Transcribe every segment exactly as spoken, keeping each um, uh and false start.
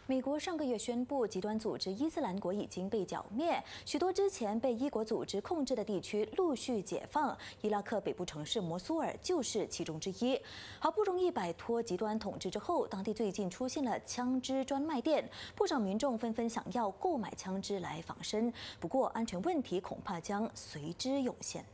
美国上个月宣布，极端组织伊斯兰国已经被剿灭，许多之前被伊国组织控制的地区陆续解放。伊拉克北部城市摩苏尔就是其中之一。好不容易摆脱极端统治之后，当地最近出现了枪支专卖店，不少民众纷纷想要购买枪支来防身。不过，安全问题恐怕将随之涌现。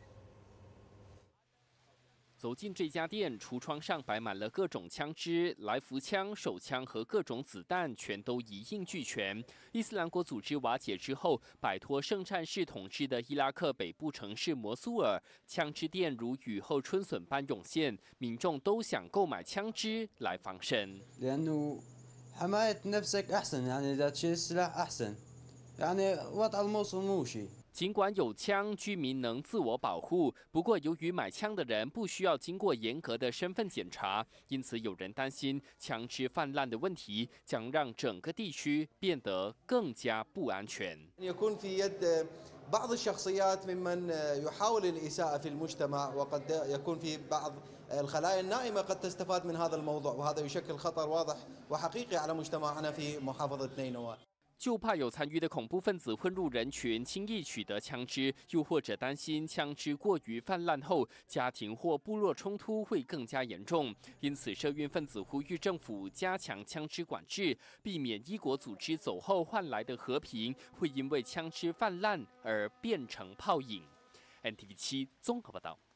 走进这家店，橱窗上摆满了各种枪支，来福枪、手枪和各种子弹全都一应俱全。伊斯兰国组织瓦解之后，摆脱圣战士统治的伊拉克北部城市摩苏尔，枪支店如雨后春笋般涌现，民众都想购买枪支来防身。 لأنه حماية نفسك أحسن يعني إذا تشيل السلاح أحسن يعني وضع الموصل مو شيء 尽管有枪，居民能自我保护。不过，由于买枪的人不需要经过严格的身份检查，因此有人担心枪支泛滥的问题将让整个地区变得更加不安全。 يكون في يد بعض الشخصيات ممن يحاول الإساءة في المجتمع وقد يكون في بعض الخلايا النائمة قد تستفاد من هذا الموضوع وهذا يشكل خطر واضح وحقيقي على مجتمعنا في محافظة نينوى. 就怕有参与的恐怖分子混入人群，轻易取得枪支，又或者担心枪支过于泛滥后，家庭或部落冲突会更加严重。因此，社运分子呼吁政府加强枪支管制，避免伊国组织走后换来的和平会因为枪支泛滥而变成泡影。N T V 七综合报道。